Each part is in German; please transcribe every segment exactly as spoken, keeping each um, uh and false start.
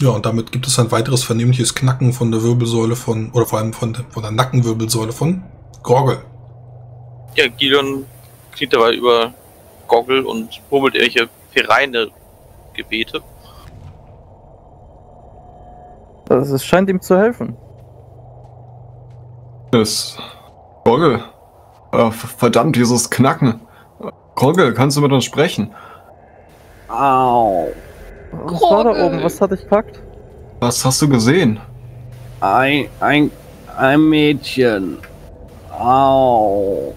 Ja, und damit gibt es ein weiteres vernehmliches Knacken von der Wirbelsäule von, oder vor allem von, der- von der Nackenwirbelsäule von Gorgel. Ja, Gideon kniet dabei über Gorgel und murmelt irgendwelche Vereine Gebete. Also es scheint ihm zu helfen. Das... Gorgel. Äh, verdammt, dieses Knacken. Gorgel, kannst du mit uns sprechen? Au. Was war da oben? Was hat dich gepackt? Was hast du gesehen? Ein, ein, ein Mädchen. Au.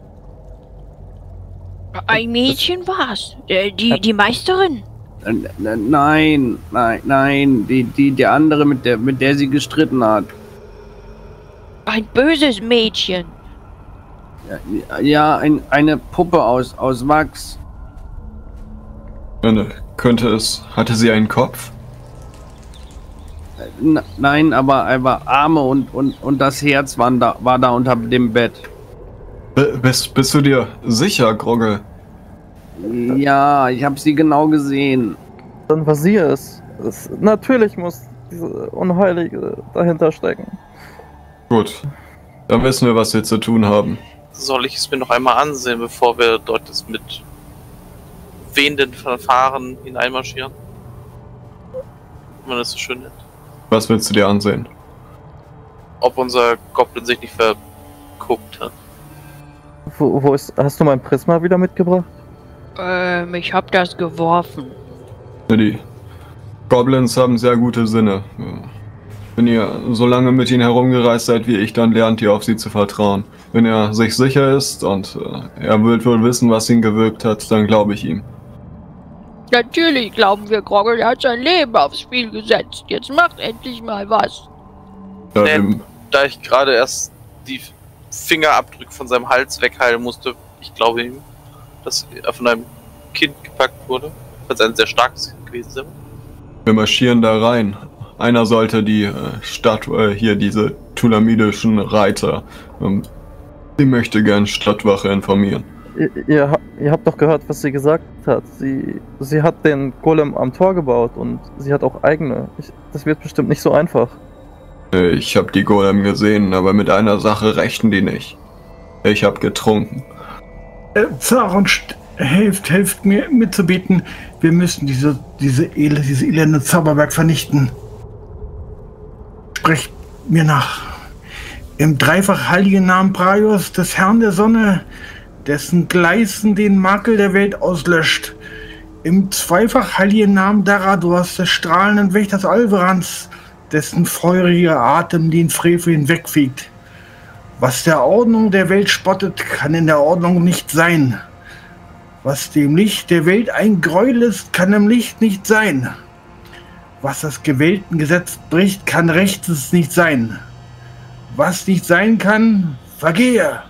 Ein Mädchen war's. Äh, Die, die Meisterin. N- n- Nein, nein, nein, die, die, die andere, mit der, mit der sie gestritten hat. Ein böses Mädchen. Ja, ja ein, eine Puppe aus, aus Wachs. Äh, Könnte es... Hatte sie einen Kopf? N nein, aber, aber Arme und, und, und das Herz waren da, war da unter dem Bett. B bist, bist du dir sicher, Gorgel? Ja, ich habe sie genau gesehen. Dann war sie es. es. Natürlich muss diese Unheilige dahinter stecken. Gut. Dann wissen wir, was wir zu tun haben. Soll ich es mir noch einmal ansehen, bevor wir dort das mit wehenden Verfahren hineinmarschieren? Wenn man das so schön nennt. Was willst du dir ansehen? Ob unser Goblin sich nicht verguckt hat. Wo, wo ist. Hast du mein Prisma wieder mitgebracht? Ähm, ich hab das geworfen. Ja, die Goblins haben sehr gute Sinne. Wenn ihr so lange mit ihnen herumgereist seid wie ich, dann lernt ihr auf sie zu vertrauen. Wenn er sich sicher ist und äh, er wird wohl wissen, was ihn gewirkt hat, dann glaube ich ihm. Natürlich glauben wir, Gorgel hat sein Leben aufs Spiel gesetzt. Jetzt macht endlich mal was. Ja, Nee. dem, Da ich gerade erst die Fingerabdrücke von seinem Hals wegheilen musste, ich glaube ihm, dass er von einem Kind gepackt wurde, falls ein sehr starkes Kind gewesen sein. wir marschieren da rein. Einer sollte die äh, Stadt, äh, hier diese tulamidischen Reiter, ähm, die möchte gern Stadtwache informieren. Ihr, ihr, ha- ihr habt doch gehört, was sie gesagt hat. Sie, sie hat den Golem am Tor gebaut und sie hat auch eigene. Ich, das wird bestimmt nicht so einfach. Äh, Ich habe die Golem gesehen, aber mit einer Sache rechten die nicht. Ich habe getrunken. Äh, Zaron, st- helft, helft mir mitzubeten. Wir müssen diese, diese, ele, diese elende Zauberberg vernichten. Sprecht mir nach. Im dreifach heiligen Namen Praios, des Herrn der Sonne, dessen Gleißen den Makel der Welt auslöscht. Im zweifach heiligen Namen Daradors, des strahlenden Wächters Alverans, dessen feuriger Atem den Frevel hinwegfegt. Was der Ordnung der Welt spottet, kann in der Ordnung nicht sein. Was dem Licht der Welt ein Gräuel ist, kann im Licht nicht sein. Was das gewählten Gesetz bricht, kann rechtes nicht sein. Was nicht sein kann, vergehe.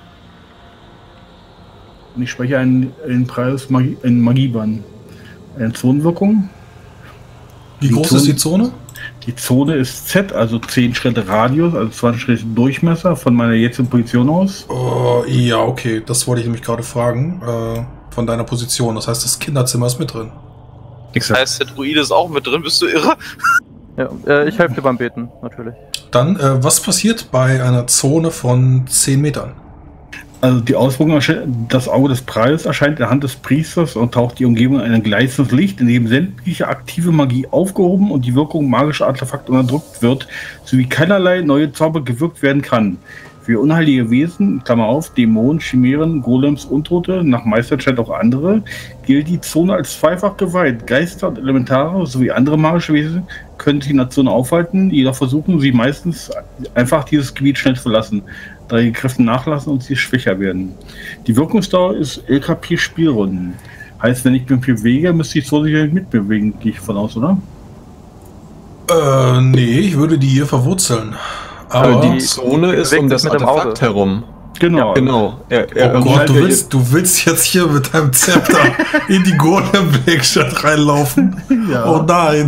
Und ich spreche einen, einen Preis Magie, einen Magiebann. Eine Zonenwirkung. Wie Die groß Zone- ist die Zone? Die Zone ist Z, also zehn Schritte Radius, also zwanzig Schritte Durchmesser von meiner jetzigen Position aus. Uh, ja, okay, das wollte ich nämlich gerade fragen. Uh, von deiner Position. Das heißt, das Kinderzimmer ist mit drin. Das heißt, der Druide ist auch mit drin, bist du irre? Ja, äh, ich helfe dir beim Beten, natürlich. Dann, äh, was passiert bei einer Zone von zehn Metern? Also die Auswirkung, erscheint- das Auge des Preises erscheint in der Hand des Priesters und taucht die Umgebung in ein gleißendes Licht, in dem sämtliche aktive Magie aufgehoben und die Wirkung magischer Artefakte unterdrückt wird, sowie keinerlei neue Zauber gewirkt werden kann. Für unheilige Wesen, Klammer auf, Dämonen, Chimären, Golems, Untote, nach Meisterscheid auch andere, gilt die Zone als zweifach geweiht. Geister und Elementare sowie andere magische Wesen können die Nation aufhalten, jedoch versuchen sie meistens einfach dieses Gebiet schnell zu verlassen, da die Kräfte nachlassen und sie schwächer werden. Die Wirkungsdauer ist L K P Spielrunden. Heißt, wenn ich mich bewege, müsste ich so sicher mitbewegen, gehe ich von aus, oder? Äh, nee, ich würde die hier verwurzeln. Aber, die Zone ist um das sich mit dem Artefakt Auge. herum. Genau. Genau. Er, er, oh Gott, halt du ja willst, du willst jetzt hier mit deinem Zepter in die Golem-Werkstatt reinlaufen? Ja. Oh nein.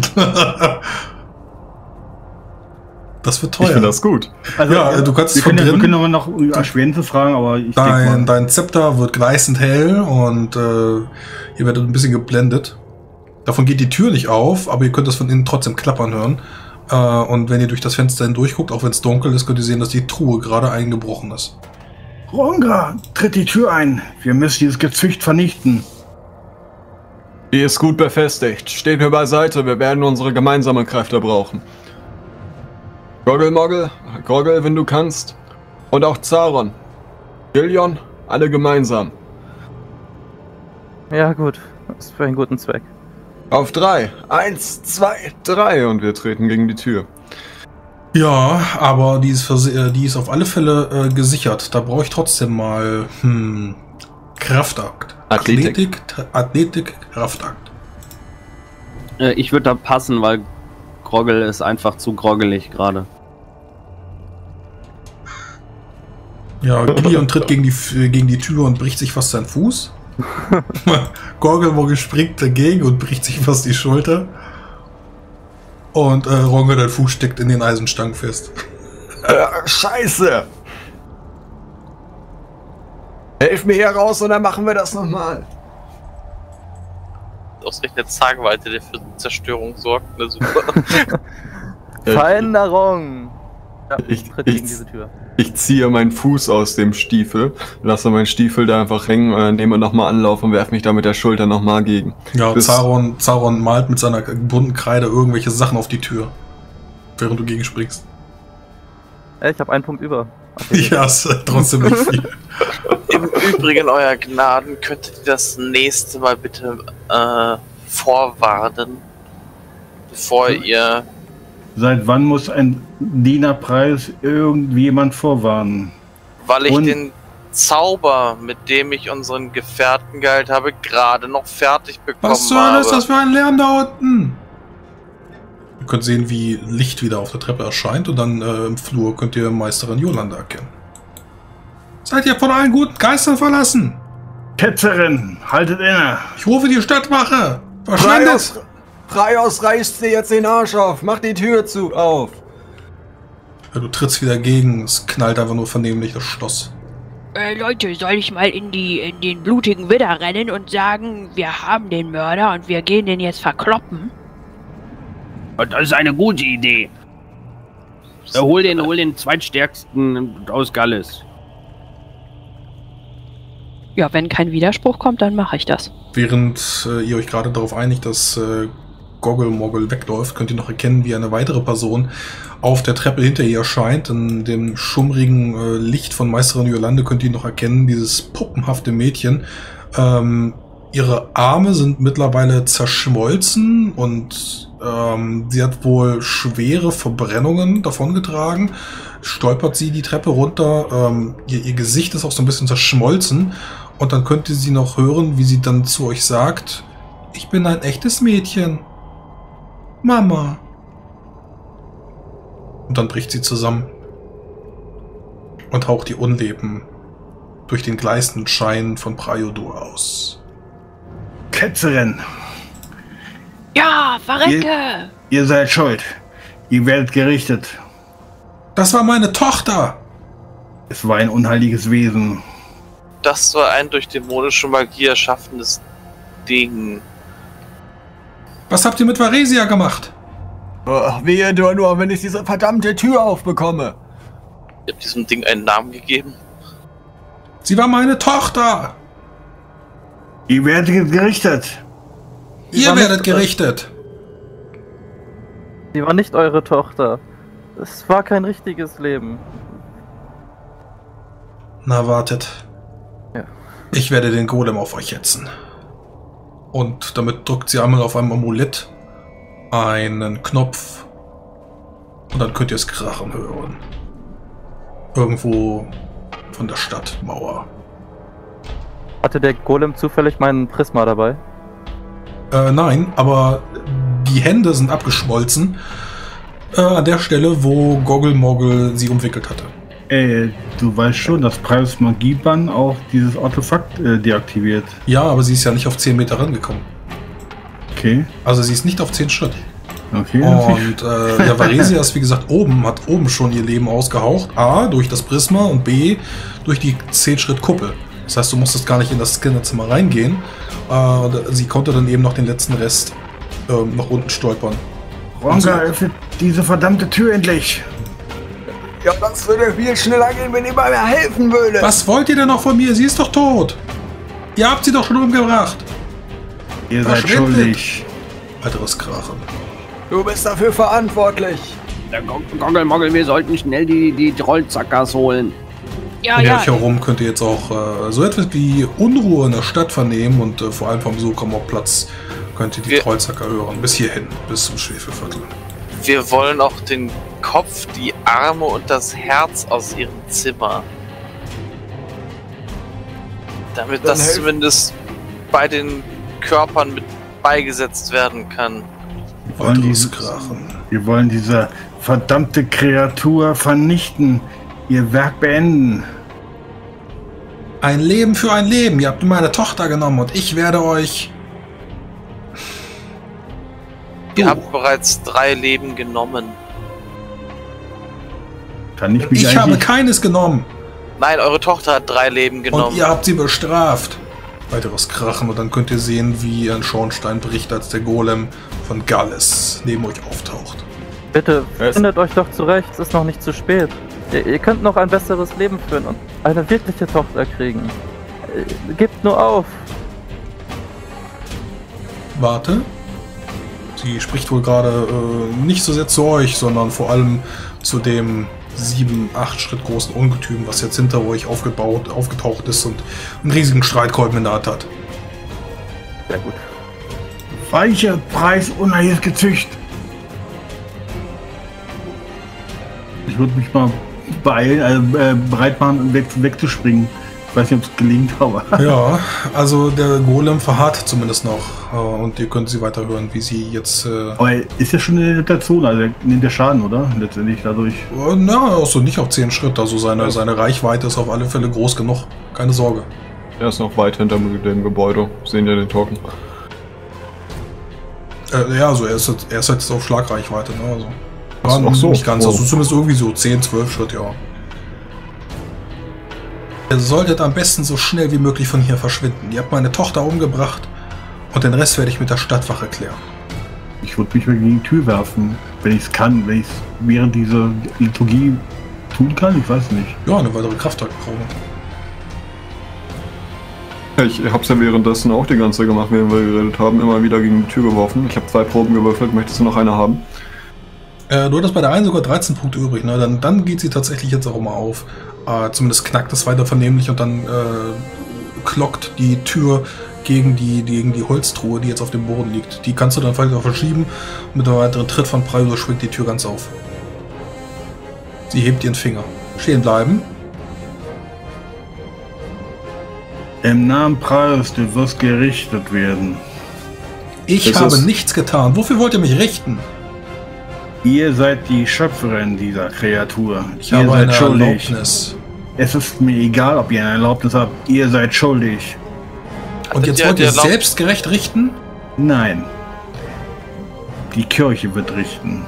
Das wird ich teuer. finde das gut. Also, Ja, du kannst wir von können, ja- wir drinnen- können aber noch erschwerende fragen, aber ich Dein, denke mal, dein Zepter wird gleißend hell und äh, ihr werdet ein bisschen geblendet. Davon geht die Tür nicht auf, aber ihr könnt das von innen trotzdem klappern hören. Äh, und wenn ihr durch das Fenster hindurchguckt, auch wenn es dunkel ist, könnt ihr sehen, dass die Truhe gerade eingebrochen ist. Rongra, tritt die Tür ein. Wir müssen dieses Gezücht vernichten. Die ist gut befestigt. Steht mir beiseite, wir werden unsere gemeinsamen Kräfte brauchen. Groggel Moggel, Groggel, wenn du kannst. Und auch Zaron. Gillion, alle gemeinsam. Ja gut, das ist für einen guten Zweck. Auf drei. Eins, zwei, drei. Und wir treten gegen die Tür. Ja, aber die ist, verse- äh, die ist auf alle Fälle äh, gesichert. Da brauche ich trotzdem mal hm, Kraftakt. Athletik. Athletik, Tra- Athletik, Kraftakt. Äh, ich würde da passen, weil Groggel ist einfach zu groggelig gerade. Ja, Gillion tritt gegen die, F- gegen die Tür und bricht sich fast seinen Fuß. Gorgelmogel springt dagegen und bricht sich fast die Schulter. Und äh, Ronge, dein Fuß steckt in den Eisenstangen fest. Äh, Scheiße! Helf mir hier raus und dann machen wir das nochmal. Ausgerechnet Zagweite, der für Zerstörung sorgt. Ne, super. Veränderung! Ja, Ich- tritt ich- gegen diese Tür. Ich ziehe meinen Fuß aus dem Stiefel, lasse meinen Stiefel da einfach hängen, äh, nehme nochmal Anlauf und werfe mich da mit der Schulter nochmal gegen. Ja, Bis- Zaron, Zaron malt mit seiner bunten Kreide irgendwelche Sachen auf die Tür. Während du gegenspringst. Ey, ich habe einen Punkt über. Okay. Ja, ist äh, trotzdem nicht viel. Im Übrigen, euer Gnaden, könntet ihr das nächste Mal bitte äh, vorwarnen, bevor ihr... Seit wann muss ein Dienerpreis irgendjemand vorwarnen? Weil ich Und- den Zauber, mit dem ich unseren Gefährten geheilt habe, gerade noch fertig bekommen Was zur Hölle ist habe. das für ein Lärm da unten? Ihr könnt sehen, wie Licht wieder auf der Treppe erscheint und dann äh, im Flur könnt ihr Meisterin Yolanda erkennen. Seid ihr von allen guten Geistern verlassen? Ketzerin, haltet inne! Ich rufe die Stadtwache! Verschwindet! Freios, reißt dir jetzt den Arsch auf, mach die Tür zu, auf. Ja, du trittst wieder gegen, es knallt einfach nur vernehmlich das Schloss. Äh, Leute, soll ich mal in die in den blutigen Widder rennen und sagen, wir haben den Mörder und wir gehen den jetzt verkloppen? Das ist eine gute Idee. Äh, hol den, hol den zweitstärksten aus Galles. Ja, wenn kein Widerspruch kommt, dann mache ich das. Während äh, ihr euch gerade darauf einigt, dass äh, Goggle-Moggle wegläuft, könnt ihr noch erkennen, wie eine weitere Person auf der Treppe hinter ihr erscheint. In dem schummrigen äh, Licht von Meisterin Yolande könnt ihr noch erkennen, dieses puppenhafte Mädchen. Ähm, ihre Arme sind mittlerweile zerschmolzen und ähm, sie hat wohl schwere Verbrennungen davongetragen. Stolpert sie die Treppe runter, ähm, ihr, ihr Gesicht ist auch so ein bisschen zerschmolzen. Und dann könnt ihr sie noch hören, wie sie dann zu euch sagt, ich bin ein echtes Mädchen. Mama. Und dann bricht sie zusammen und haucht ihr Unleben durch den gleißenden Schein von Praiodur aus. Ketzerin, Ja, verrecke! ihr seid schuld. Ihr werdet gerichtet. Das war meine Tochter! Es war ein unheiliges Wesen. Das war ein durch dämonische Magie erschaffenes Ding. Was habt ihr mit Varesia gemacht? Oh, wehe nur, nur, wenn ich diese verdammte Tür aufbekomme. Ich habe diesem Ding einen Namen gegeben. Sie war meine Tochter! Ihr werdet gerichtet. Ihr war werdet nicht- gerichtet! Sie war nicht eure Tochter. Es war kein richtiges Leben. Na, wartet. Ja. Ich werde den Golem auf euch hetzen. Und damit drückt sie einmal auf einem Amulett einen Knopf. Und dann könnt ihr es krachen hören. Irgendwo von der Stadtmauer. Hatte der Golem zufällig meinen Prisma dabei? Äh, nein, aber die Hände sind abgeschmolzen. Äh, an der Stelle, wo Goggle-Moggle sie umwickelt hatte. Äh, du weißt schon, dass Prius Magiebann auch dieses Artefakt äh, deaktiviert. Ja, aber sie ist ja nicht auf zehn Meter rangekommen. Okay, Also sie ist nicht auf zehn Schritt. okay. Und äh, ja, Varesia ist wie gesagt oben, hat oben schon ihr Leben ausgehaucht. A, durch das Prisma und B, durch die zehn Schritt Kuppel. Das heißt, du musstest gar nicht in das Scannerzimmer reingehen. Äh, sie konnte dann eben noch den letzten Rest ähm, nach unten stolpern. Ronga, öffnet diese verdammte Tür endlich. Ja, das würde viel schneller gehen, wenn ihr mir helfen würdet. Was wollt ihr denn noch von mir? Sie ist doch tot. Ihr habt sie doch schon umgebracht. Ihr seid Verschwindet. schuldig. Weiteres Krachen. Du bist dafür verantwortlich. Der Goggelmogel, wir sollten schnell die, die Trollzackers holen. Ja, Um ja. euch herum könnt ihr jetzt auch äh, so etwas wie Unruhe in der Stadt vernehmen und äh, vor allem vom Sukamok-Platz könnt ihr die Wir- Trollzacker hören. Bis hierhin, bis zum Schwefelviertel. Wir wollen auch den Kopf, die Arme und das Herz aus ihrem Zimmer. Damit Dann das helf- zumindest bei den Körpern mit beigesetzt werden kann. Wir wollen, Weiteres diese, Krachen. wir wollen diese verdammte Kreatur vernichten. Ihr Werk beenden. Ein Leben für ein Leben. Ihr habt mir meine Tochter genommen und ich werde euch... Ihr Du. habt bereits drei Leben genommen. Kann ich mich Ich habe eigentlich... keines genommen. Nein, eure Tochter hat drei Leben Und genommen. ihr habt sie bestraft. Weiteres Krachen und dann könnt ihr sehen, wie ein Schornstein bricht, als der Golem von Galles neben euch auftaucht. Bitte, Es- findet euch doch zurecht, es ist noch nicht zu spät. Ihr, ihr könnt noch ein besseres Leben führen und eine wirkliche Tochter kriegen. Äh, Gebt nur auf. Warte. Sie spricht wohl gerade äh, nicht so sehr zu euch, sondern vor allem zu dem sieben, acht Schritt großen Ungetüm, was jetzt hinter euch aufgebaut, aufgetaucht ist und einen riesigen Streitkolben in der Hand hat. Sehr gut. Weiche Preis unheils Gezücht. Ich würde mich mal beeilen, also, äh, bereit machen, weg, wegzuspringen. Ich weiß nicht, ob es gelingt, aber... Ja, also der Golem verharrt zumindest noch äh, und ihr könnt sie weiter hören, wie sie jetzt... Äh, Aber er ist ja schon in der Zone, also er nimmt der Schaden, oder? Letztendlich dadurch. äh, na, also nicht auf zehn Schritt, also seine, seine Reichweite ist auf alle Fälle groß genug. Keine Sorge. Er ist noch weit hinter dem Gebäude. Sehen ja den Token. Äh, ja, also er ist, jetzt- er ist jetzt auf Schlagreichweite, ne? Also, Ach so, ja, ach so. nicht ganz, Oh. also zumindest irgendwie so zehn, zwölf Schritt, ja. Ihr solltet am besten so schnell wie möglich von hier verschwinden. Ihr habt meine Tochter umgebracht und den Rest werde ich mit der Stadtwache klären. Ich würde mich mal gegen die Tür werfen, wenn ich es kann, wenn ich es während dieser Liturgie tun kann, ich weiß nicht. Ja, eine weitere Kraftwerkprobe. Ich hab's ja währenddessen auch die ganze Zeit gemacht, während wir geredet haben. Immer wieder gegen die Tür geworfen. Ich habe zwei Proben gewürfelt. Möchtest du noch eine haben? Äh, du hattest bei der einen sogar dreizehn Punkte übrig, ne? Dann, dann geht sie tatsächlich jetzt auch mal auf. Äh, zumindest knackt es weiter vernehmlich und dann äh, klockt die Tür gegen die, gegen die Holztruhe, die jetzt auf dem Boden liegt. Die kannst du dann vielleicht auch verschieben. Mit einem weiteren Tritt von Praido schwingt die Tür ganz auf. Sie hebt ihren Finger. Stehen bleiben. Im Namen Preis, du wirst gerichtet werden. Ich Das habe ist- nichts getan. Wofür wollt ihr mich richten? Ihr seid die Schöpferin dieser Kreatur. Ich ihr habe seid eine schuldig. Erlaubnis. Es ist mir egal, ob ihr eine Erlaubnis habt. Ihr seid schuldig. Und jetzt Ja, wollt die ihr Erlaub- selbstgerecht richten? Nein. Die Kirche wird richten.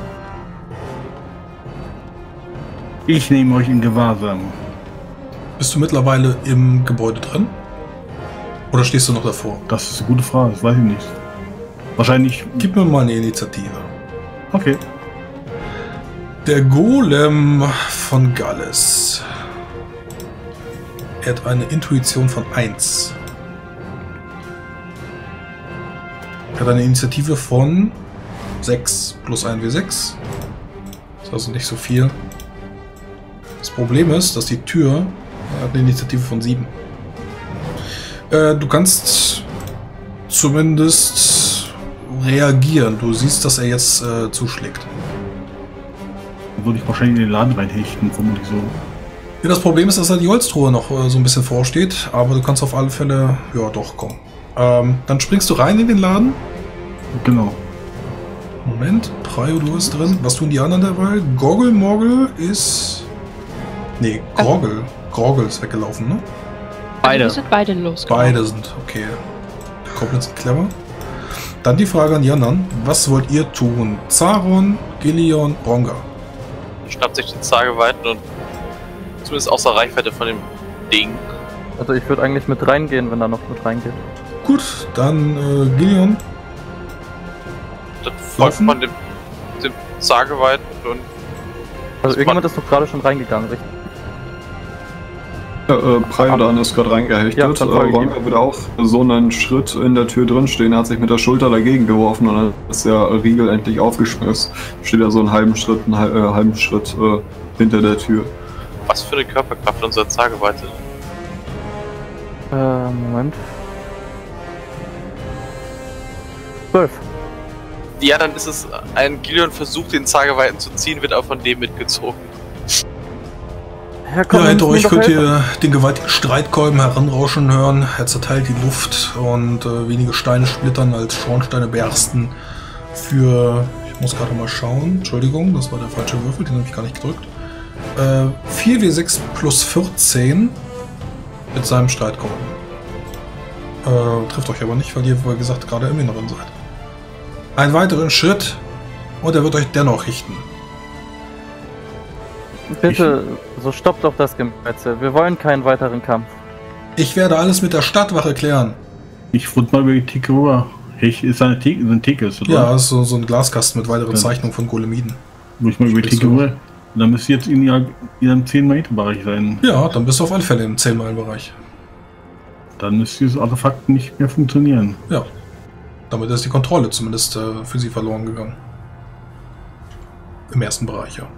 Ich nehme euch in Gewahrsam. Bist du mittlerweile im Gebäude drin? Oder stehst du noch davor? Das ist eine gute Frage, das weiß ich nicht. Wahrscheinlich. Gib mir mal eine Initiative. Okay. Der Golem von Galles. Er hat eine Intuition von eins. Er hat eine Initiative von sechs plus ein W sechs. Das ist also nicht so viel. Das Problem ist, dass die Tür er hat eine Initiative von sieben. Äh, du kannst zumindest reagieren. Du siehst, dass er jetzt äh, zuschlägt. Dann würde ich wahrscheinlich in den Laden reinhechten, vermutlich so. Ja, das Problem ist, dass da die Holztruhe noch äh, so ein bisschen vorsteht, aber du kannst auf alle Fälle, ja doch, komm. Ähm, dann springst du rein in den Laden. Genau. Moment, Prio, du bist drin. Was tun die anderen dabei? Goggle Moggle ist... Nee, Groggle. Groggle ist weggelaufen, ne? Also Beide. wir sind beide losgegangen. Beide sind, okay. Goblins sind clever. Dann die Frage an die anderen. Was wollt ihr tun? Zaron, Gillion, Ronga. Schnappt sich die Zageweiten und zumindest außer Reichweite von dem Ding. Also ich würde eigentlich mit reingehen, wenn er noch mit reingeht. Gut, dann äh, Gillion. Dann folgt man dem, dem Zageweiten und... Also irgendjemand ist doch gerade schon reingegangen, richtig? Ja, äh, Priodan ist gerade reingehechtet. Ja, äh, Ronga würde auch so einen Schritt in der Tür drin stehen. Er hat sich mit der Schulter dagegen geworfen und dann ist der Riegel endlich aufgeschmissen. Steht er so einen halben Schritt, einen halb, äh, halben Schritt äh, hinter der Tür. Was für eine Körperkraft unser Zageweite? Äh, Moment. zwölf. Ja, dann ist es ein Gideon versucht, den Zageweiten zu ziehen, wird auch von dem mitgezogen. Herr Komm, ja, hinter euch könnt ihr den gewaltigen Streitkolben heranrauschen hören. Er zerteilt die Luft und äh, wenige Steine splittern, als Schornsteine bersten. Für, ich muss gerade mal schauen, Entschuldigung, das war der falsche Würfel, den habe ich gar nicht gedrückt. Äh, vier W sechs plus vierzehn mit seinem Streitkolben. Äh, trifft euch aber nicht, weil ihr, wie gesagt, gerade im Inneren seid. Einen weiteren Schritt und er wird euch dennoch richten. Bitte, so stoppt doch das Gemetzel. Wir wollen keinen weiteren Kampf. Ich werde alles mit der Stadtwache klären. Ich würde mal über die Theke rüber. Ich, ist eine Theke, so ein Theke ist, oder? Ja, ist so, so ein Glaskasten mit weiteren Ja. Zeichnungen von Golemiden. Muss ich mal über die Theke Sprichst du? rüber. Dann müsst ihr jetzt in ihrem ihrem zehn Meter Bereich sein. Ja, dann bist du auf alle Fälle im zehn Meilen Bereich. Dann müsste dieses Artefakt nicht mehr funktionieren. Ja. Damit ist die Kontrolle zumindest äh, für sie verloren gegangen. Im ersten Bereich, ja.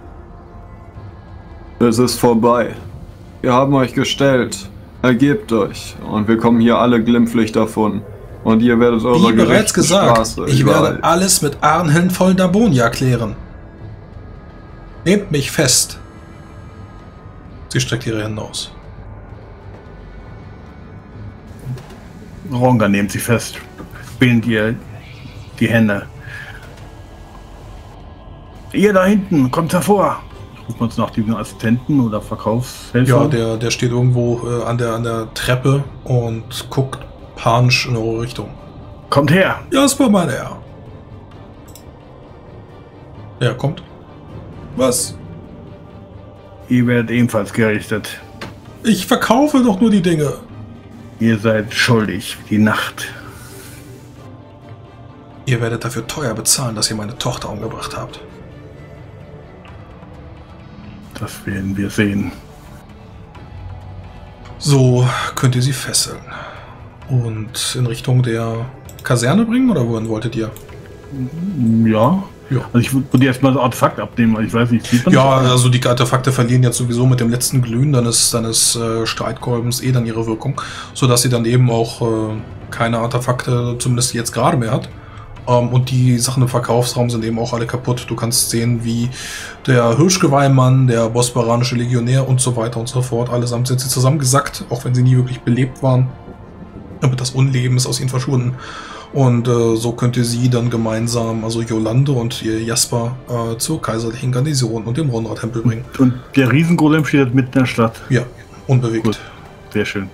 Es ist vorbei. Wir haben euch gestellt. Ergebt euch. Und wir kommen hier alle glimpflich davon. Und ihr werdet eure Wie bereits gerechte gesagt, Straße ich überall. werde alles mit Arnhelm voll Dabonia klären. Nehmt mich fest. Sie streckt ihre Hände aus. Ronga nehmt sie fest. Bind ihr die Hände. Ihr da hinten, kommt hervor. Rufen wir uns nach dem Assistenten oder Verkaufshelfer. Ja, der, der steht irgendwo äh, an, der, an der Treppe und guckt panisch in eure Richtung. Kommt her! Jasper, mein Herr. Ja, kommt. Was? Ihr werdet ebenfalls gerichtet. Ich verkaufe doch nur die Dinge. Ihr seid schuldig. Die Nacht. Ihr werdet dafür teuer bezahlen, dass ihr meine Tochter umgebracht habt. Das werden wir sehen. So könnt ihr sie fesseln. Und in Richtung der Kaserne bringen, oder wohin wolltet ihr? Ja. Ja. Also ich würde erstmal das Artefakt abnehmen, weil ich weiß nicht, sieht man Ja, das? also die Artefakte verlieren jetzt sowieso mit dem letzten Glühen deines, deines äh, Streitkolbens eh dann ihre Wirkung, sodass sie dann eben auch äh, keine Artefakte, zumindest jetzt gerade mehr hat. Ähm, und die Sachen im Verkaufsraum sind eben auch alle kaputt. Du kannst sehen, wie der Hirschgeweihmann, der bosporanische Legionär und so weiter und so fort, allesamt sind sie zusammengesackt, auch wenn sie nie wirklich belebt waren. Aber das Unleben ist aus ihnen verschwunden. Und äh, so könnt ihr sie dann gemeinsam, also Jolande und ihr Jasper, äh, zur kaiserlichen Garnison und dem Ronra-Tempel bringen. Und der Riesengolem steht mitten in der Stadt. Ja, unbewegt. Gut. Sehr schön.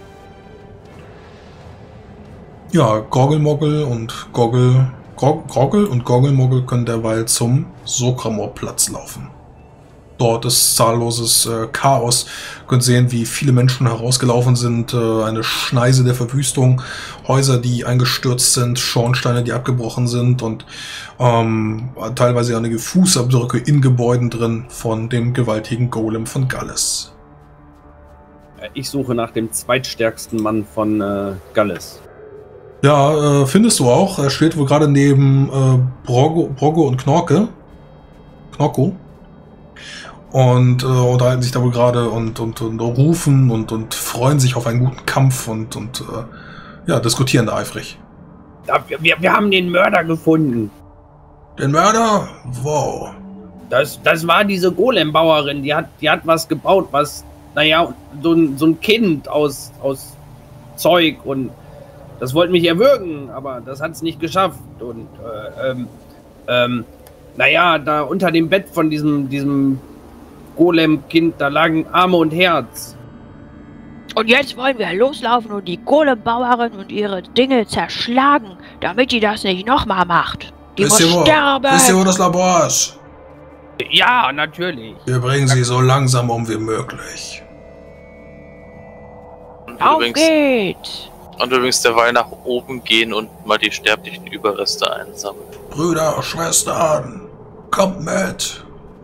Ja, Gorgelmogel und Gorgel, Gor Gorgel und Gorgelmogel können derweil zum Sokramor-Platz laufen. Dort ist zahlloses äh, Chaos. Ihr könnt sehen, wie viele Menschen herausgelaufen sind. Äh, eine Schneise der Verwüstung. Häuser, die eingestürzt sind. Schornsteine, die abgebrochen sind. Und ähm, teilweise einige Fußabdrücke in Gebäuden drin von dem gewaltigen Golem von Galles. Ich suche nach dem zweitstärksten Mann von äh, Galles. Ja, äh, findest du auch. Er steht wohl gerade neben äh, Brogo, Brogo und Knorke. Knorko. Und äh, unterhalten sich da wohl gerade und, und, und rufen und, und freuen sich auf einen guten Kampf und, und äh, ja, diskutieren da eifrig. Ja, wir, wir haben den Mörder gefunden. Den Mörder? Wow. Das, das war diese Golembauerin, die hat, die hat was gebaut, was, naja, so ein, so ein Kind aus, aus Zeug und das wollte mich erwürgen, aber das hat es nicht geschafft. Und äh, ähm, ähm, naja, da unter dem Bett von diesem, diesem Golem-Kind, da lagen Arme und Herz. Und jetzt wollen wir loslaufen und die Golembauerin und ihre Dinge zerschlagen, damit die das nicht nochmal macht. Die Wisst muss ihr, wo, sterben. wisst ihr, wo das Labor ist? Ja, natürlich. Wir bringen sie so langsam um wie möglich. Und Auf übrigens, geht's. Und übrigens derweil nach oben gehen und mal die sterblichen Überreste einsammeln. Brüder, Schwestern, kommt mit!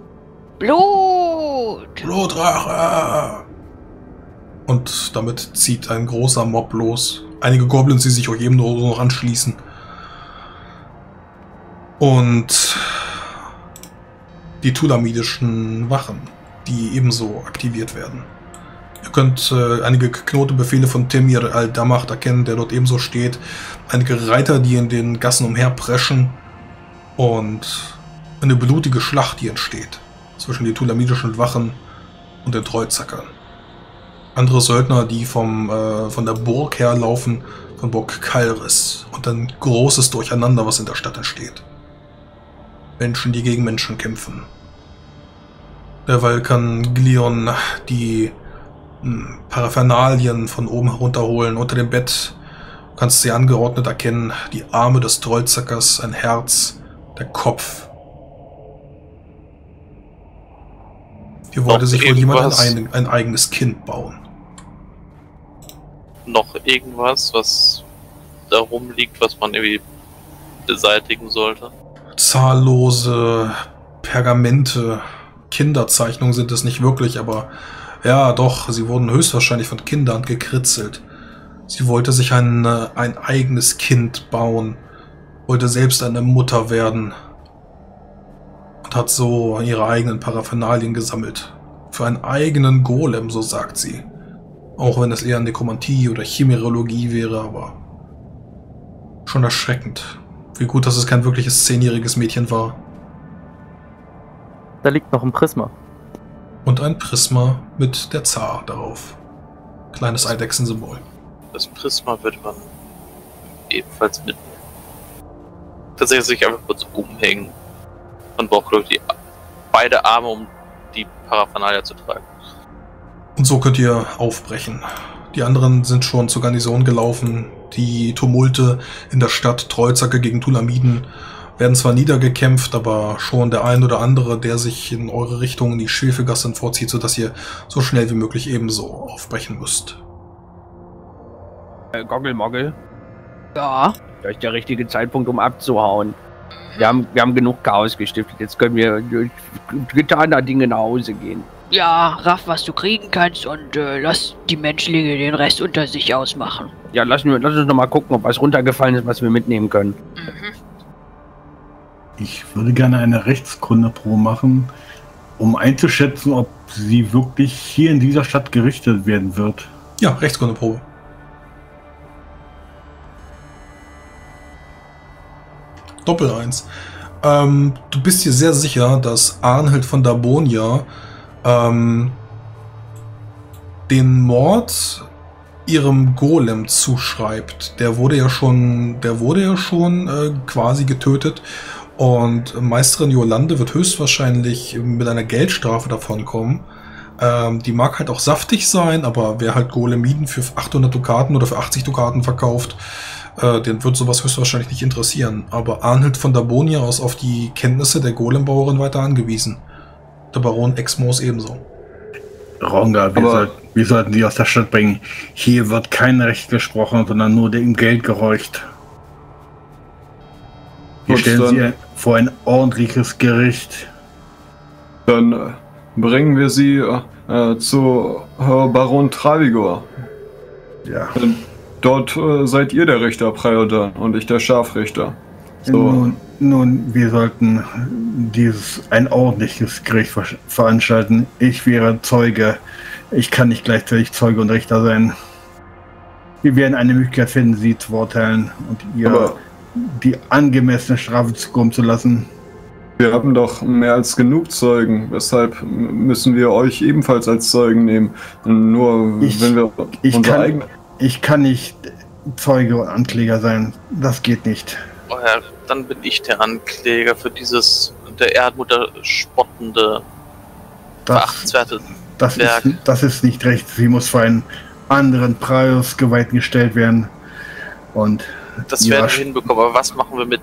Blut! Blutrache! Und damit zieht ein großer Mob los. Einige Goblins, die sich euch eben nur noch anschließen. Und die tulamidischen Wachen, die ebenso aktiviert werden. Ihr könnt äh, einige geknotete Befehle von Temir al-Damacht erkennen, der dort ebenso steht. Einige Reiter, die in den Gassen umherpreschen. Und eine blutige Schlacht, die entsteht. Zwischen den tulamidischen Wachen und den Trollzackern. Andere Söldner, die vom, äh, von der Burg herlaufen, von Burg Kalris. Und ein großes Durcheinander, was in der Stadt entsteht. Menschen, die gegen Menschen kämpfen. Derweil kann Glion die mh, Paraphernalien von oben herunterholen. Unter dem Bett kannst du sie angeordnet erkennen. Die Arme des Trollzackers, ein Herz, der Kopf. Hier wollte Noch sich wohl jemand irgendwas? ein, ein eigenes Kind bauen. Noch irgendwas, was da rumliegt, was man irgendwie beseitigen sollte? Zahllose Pergamente, Kinderzeichnungen sind es nicht wirklich, aber ja, doch, sie wurden höchstwahrscheinlich von Kindern gekritzelt. Sie wollte sich ein, ein eigenes Kind bauen, wollte selbst eine Mutter werden und hat so ihre eigenen Paraphernalien gesammelt. Für einen eigenen Golem, so sagt sie. Auch wenn es eher Nekromantie oder Chimerologie wäre, aber schon erschreckend. Wie gut, dass es kein wirkliches zehnjähriges Mädchen war. Da liegt noch ein Prisma. Und ein Prisma mit der Zar darauf. Kleines Eidechsensymbol. Das Prisma wird man ebenfalls mitnehmen. Tatsächlich einfach kurz umhängen. Man braucht, glaube ich, die, beide Arme, um die Paraphernalia zu tragen. Und so könnt ihr aufbrechen. Die anderen sind schon zur Garnison gelaufen. Die Tumulte in der Stadt, Trollzacke gegen Tulamiden, werden zwar niedergekämpft, aber schon der ein oder andere, der sich in eure Richtung in die Schwefelgasse vorzieht, sodass ihr so schnell wie möglich ebenso aufbrechen müsst. Äh, Goggelmogel, Ja. das ist der richtige Zeitpunkt, um abzuhauen. Wir haben, wir haben genug Chaos gestiftet, jetzt können wir durch getaner Dinge nach Hause gehen. Ja, raff, was du kriegen kannst und äh, lass die Menschlinge den Rest unter sich ausmachen. Ja, lassen wir, lass uns noch mal gucken, ob was runtergefallen ist, was wir mitnehmen können. Mhm. Ich würde gerne eine Rechtskundeprobe machen, um einzuschätzen, ob sie wirklich hier in dieser Stadt gerichtet werden wird. Ja, Rechtskundeprobe. Doppel eins. Ähm, du bist dir sehr sicher, dass Arnhild von Dabonia ähm, den Mord ihrem Golem zuschreibt. Der wurde ja schon, der wurde ja schon äh, quasi getötet. Und Meisterin Yolande wird höchstwahrscheinlich mit einer Geldstrafe davonkommen. Ähm, die mag halt auch saftig sein, aber wer halt Golemiden für achthundert Dukaten oder für achtzig Dukaten verkauft, äh, den wird sowas höchstwahrscheinlich nicht interessieren. Aber Arnhild von Dabonia ist auf die Kenntnisse der Golembauerin weiter angewiesen. Der Baron Exmos ebenso. Ronga, wir, soll, wir sollten sie aus der Stadt bringen. Hier wird kein Recht gesprochen, sondern nur dem Geld gehorcht. Wir stellen sie vor ein ordentliches Gericht. Dann äh, bringen wir sie äh, zu Herr Baron Travigor. Ja. Äh, dort äh, seid ihr der Richter, Prior, und ich der Scharfrichter. So. Nun, nun, wir sollten dieses ein ordentliches Gericht ver veranstalten. Ich wäre Zeuge. Ich kann nicht gleichzeitig Zeuge und Richter sein. Wir werden eine Möglichkeit finden, sie zu verurteilen und ihr Aber die angemessene Strafe zukommen zu lassen. wir haben doch mehr als genug Zeugen. Weshalb müssen wir euch ebenfalls als Zeugen nehmen? Nur Ich- wenn wir Ich unsere kann, eigene... ich kann nicht Zeuge und Ankläger sein. Das geht nicht. Oh ja, dann bin ich der Ankläger für dieses der Erdmutter spottende, Das, verachtenswerte das, Werk. ist, das ist nicht recht. Sie muss für einen anderen Preis geweiht gestellt werden. Und Das Ja, werden sch- wir hinbekommen, aber was machen wir mit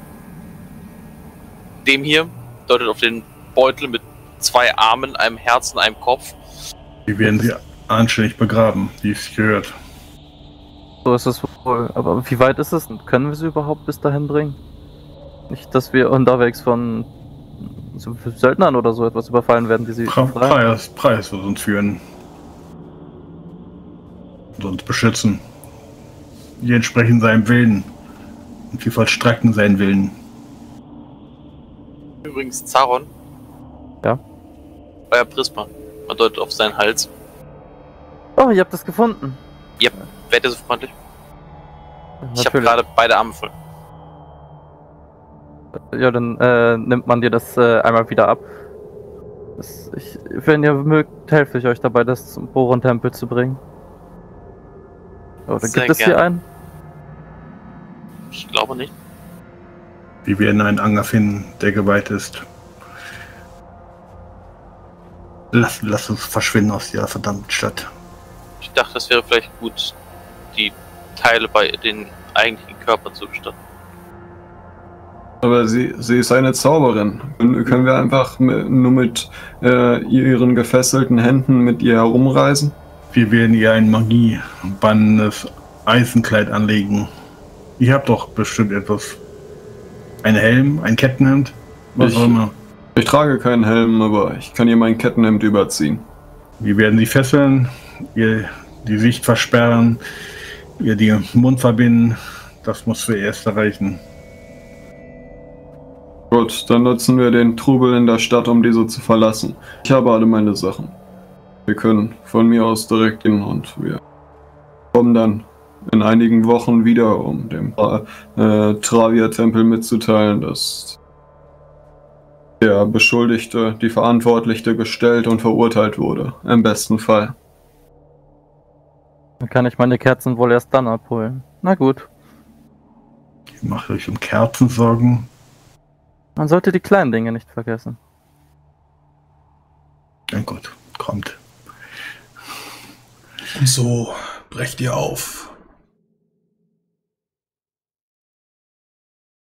dem hier? Deutet auf den Beutel mit zwei Armen, einem Herzen, einem Kopf. wir werden sie anständig begraben, wie es gehört. So ist es wohl. Aber wie weit ist es? Können wir sie überhaupt bis dahin bringen? Nicht, dass wir unterwegs von so Söldnern oder so etwas überfallen werden, die sie Pre befreien. Preis, Preis wird uns führen. Und uns beschützen. Wir entsprechen seinem Willen. Und wir vollstrecken seinen Willen. Übrigens, Zaron. Ja? Euer Prisma. Man deutet auf seinen Hals. Oh, ihr habt das gefunden. Yep. Werdet ihr so freundlich? Ich habe Natürlich. gerade beide Arme voll. Ja, dann äh, nimmt man dir das äh, einmal wieder ab. Das, ich, wenn ihr mögt, helfe ich euch dabei, das zum Boron-Tempel zu bringen. Oder Sehr gibt es hier gern. einen? Ich glaube nicht. Wir werden einen Anger finden, der geweiht ist. Lass, lass uns verschwinden aus dieser verdammten Stadt. Ich dachte, es wäre vielleicht gut, die Teile bei den eigentlichen Körpern zu bestatten. Aber sie, sie ist eine Zauberin. Können, können wir einfach mit, nur mit äh, ihren gefesselten Händen mit ihr herumreisen? Wir werden ihr ein magiebannendes Eisenkleid anlegen. Ihr habt doch bestimmt etwas. Ein Helm, ein Kettenhemd, was Ich- auch immer. Ich trage keinen Helm, aber ich kann ihr mein Kettenhemd überziehen. Wir werden sie fesseln, ihr die Sicht versperren, ihr den Mund verbinden. Das muss zuerst erreichen. Gut, dann nutzen wir den Trubel in der Stadt, um diese zu verlassen. Ich habe alle meine Sachen. Wir können von mir aus direkt gehen und wir kommen dann in einigen Wochen wieder, um dem äh, Travia-Tempel mitzuteilen, dass der Beschuldigte, die Verantwortliche gestellt und verurteilt wurde. Im besten Fall. Dann kann ich meine Kerzen wohl erst dann abholen. Na gut. Ihr macht euch um Kerzen Sorgen. Man sollte die kleinen Dinge nicht vergessen. Na gut, kommt. Und so brecht ihr auf